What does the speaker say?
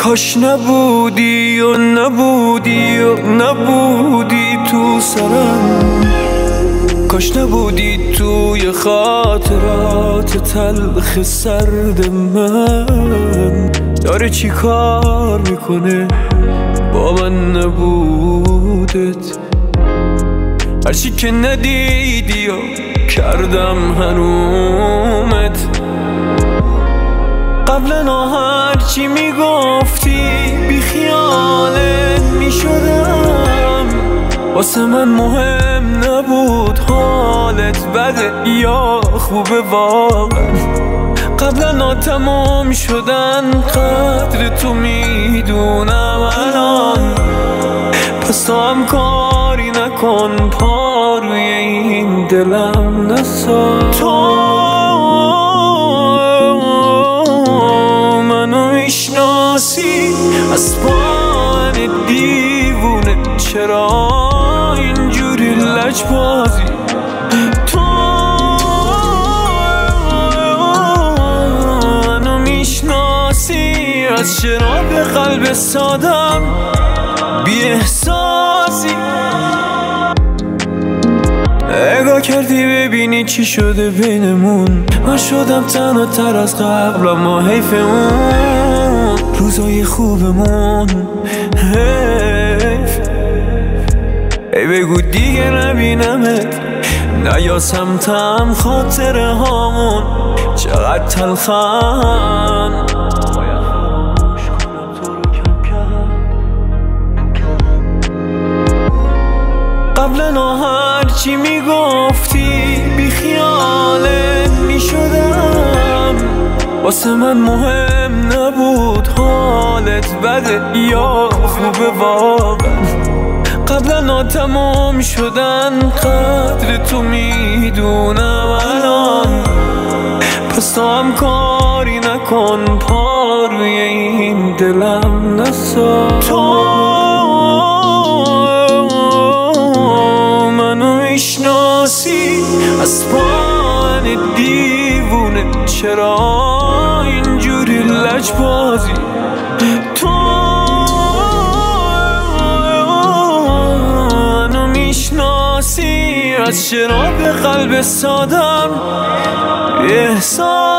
کاش نبودی و نبودی و نبودی تو سرم، کاش نبودی توی خاطرات تلخ سرد من. داره چی کار میکنه با من نبودت؟ هرچی که ندیدی و کردم حرومت. قبلا هرچی میگفتی بی خیالت میشدم، واسه من مهم نبود حالت بده یا خوبه واقعا. قبلا تمام شدن قدر تو میدونم الان، پس تو هم کاری نکن پا روی این دلم نسا. تو منو میشناسی از پاهن دیوونه، چرا اینجوری لجبازی؟ تو منو میشناسی از چراغ قلب سادم بی احساسی. نگاه کردی ببینی چی شده بینمون، من شدم تنها تر از قبل اما حیف اون روزای خوبمون. حیف ای بگو دیگه نبینمت، نیاسم تم خاطره هامون چقدر تلخن. قبلا هرچی میگفتی بی خیالت میشدم، واسه من مهم نبود حالت بده یا خوبه واقعا. قبلا تمام شدن قدر تو میدونم الان، پس تو هم کاری نکن پا روی این دلم نسا. تو میشناسی از پاهن دیوونه، چرا اینجوری لجبازی؟ تو منو میشناسی از چراغ قلب سادم احساس